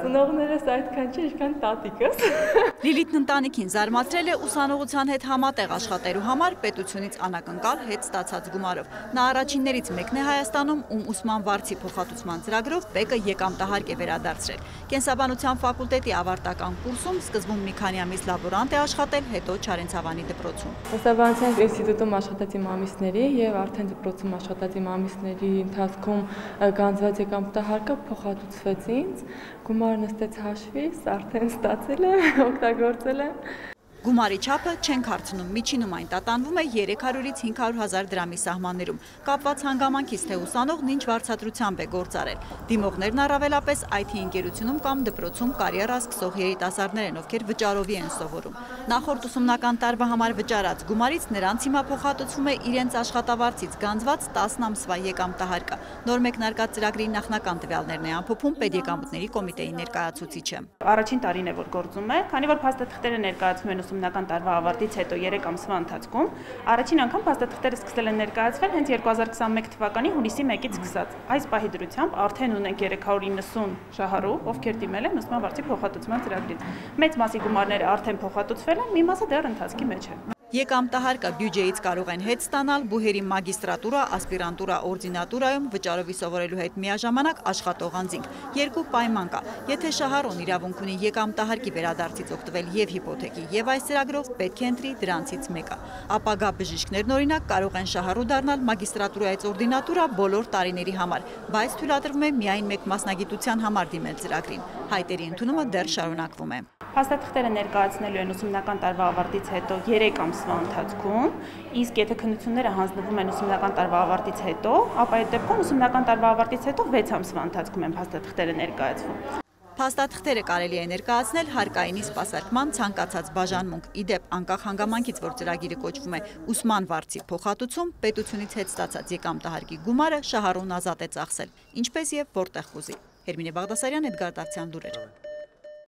Ծնողներս այդքան չէ, ինչքան տատիկս։ Լիլիթն ընտանիքին զարմացրել է ուսանողության հետ համատեղ աշխատելու համար պետությունից անակնկալ հետ ստացած գումարով։ Նա առաջիններից մեկն է Հայաստանում, ում ուսման վարձի փոխհատուցման ծրագրով ՊԵԿ-ը եկամտահարկ է վերադարձրել։ Կենսաբանության ֆակուլտետի ավարտական կուրսում սկզբում մի քանի ամիս լաբորանտ է աշխատել, հետո Չարենցավանի դպրոցում։ Կենսաբանության ինստիտուտում աշխատած իմ ամիսների եւ արդեն դպրոցում աշխատած իմ ամիսների ընթացքում գանձված եկամտահարկը փոխհատուցվեց ինձ, գումարը նստեց հաշվիս, արդեն ստացել եմ, օգտագործել եմ։ Գումարի չափը չենք հարցնում, միջինում այն տատանվում է 300-ից 500.000 դրամի սահմաններում, կապված հանգամանքից թե ուսանողն ինչ վարձատրությամբ է գործարել։ Դիմողներն առավելապես IT ընկերությունում կամ դպրոցում կարիերա սկսող երիտասարդներ են, ովքեր վճարովի են սովորում։ Նախորդ ուսումնական տարվա համար վճարած գումարից նրանց հիմա փոխհատուցվում է իրենց աշխատավարձից գանձված 10 ամսվա եկամտահարկը։ Նոր մեկնարկած ծրագրի նախնական տվյալներն է ամփոփում Պետեկամուտների կոմիտեի ներկայացուցիչը։ Առաջին տարին է, որ գործում է, քանի որ փաստաթղթերը ներկայացվում են ուսումնական տարվա ավարտից հետո 3 ամսվա ընթացքում, առաջին անգամ փաստաթղթերը սկսել են ներկայացվել հենց 2021 թվականի հուլիսի 1-ից սկսած։ Այս պահի դրությամբ արդեն ունենք 390 շահառու, ովքեր դիմել են ուսման վարձի փոխհատուցման ծրագրին։ Մեծ մասի գումարները արդեն փոխհատուցվել են, մի մասը դեռ ընթացքի մեջ է։ Եկամտահարկը բյուջեից կարող են հետ ստանալ բուհերի մագիստրատուրա, ասպիրանտուրա, օրդինատուրայում վճարովի սովորելու հետ միաժամանակ աշխատող անձինք։ Երկու պայման կա։ Եթե շահառուն իրավունք ունի եկամտահարկի վերադարձից օգտվել եւ հիպոթեքի, եւ այս ծրագրով պետք է ընտրի դրանցից մեկը։ Ապագա բժիշկներն օրինակ կարող են շահառու դառնալ մագիստրատուրայից օրդինատուրա բոլոր տարիների համար, բայց թույլատրվում է միայն մեկ մասնագիտության համար դիմել ծրագրին։ Հայտերի ընդունումը դեռ շարունակվում է։ Փաստաթղթերը ներկայացնելու են ուսումնական տարվա ավարտից հետո 3 ամսվա ընթացքում, իսկ եթե քննությունները հանձնվում են ուսումնական տարվա ավարտից հետո, ապա այդ դեպքում ուսումնական տարվա ավարտից հետո 6 ամսվա ընթացքում են փաստաթղթերը ներկայացվում։ Փաստաթղթերը կարելի է ներկայացնել հարկայինի սպասարկման ցանկացած բաժանմունք։ Իդեպ անկախ հանգամանքից, որ ծրագիրը կոչվում է ուսման վարձի փոխհատուցում, պետությունից հետ ստացած եկամտահարկի գումարը շահառուն ազատ է ծախսել, ինչպես եւ որտեղ կուզի։ Հերմինե Բաղդասարյան, Էդգար Դավթյան, լուրեր։